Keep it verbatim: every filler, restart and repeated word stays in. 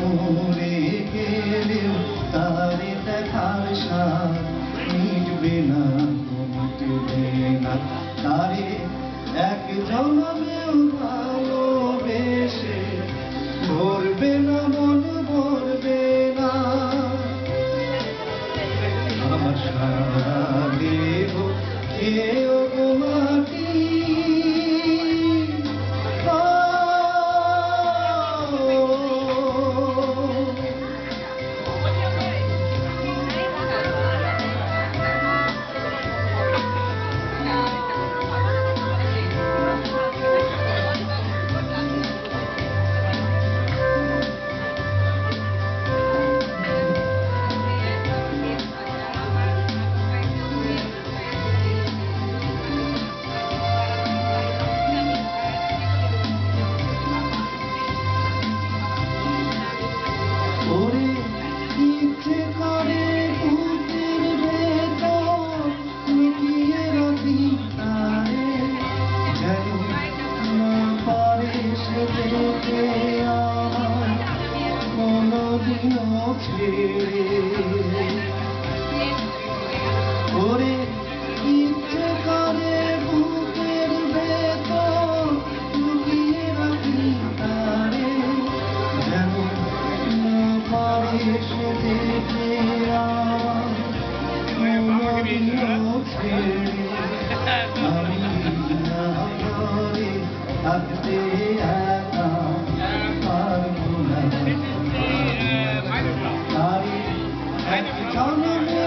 মরে গেলেও তারে দেখার স্বাদ মিটবে না, মিটবে না। তারে এক জন্মেও ভালোবেসে ভরবে না, মন ভরবে না। আমার সারা দেহ কেউ মাটি, ওরে ইচ্ছে করে বুকের ভেতর লুকিয়ে রাখি তারে, যেন না পারে সে দেখে আর কোনদিনও ছেড়ে। আমি না করে থাকতে একা পারবো না, তারে এক জন্মে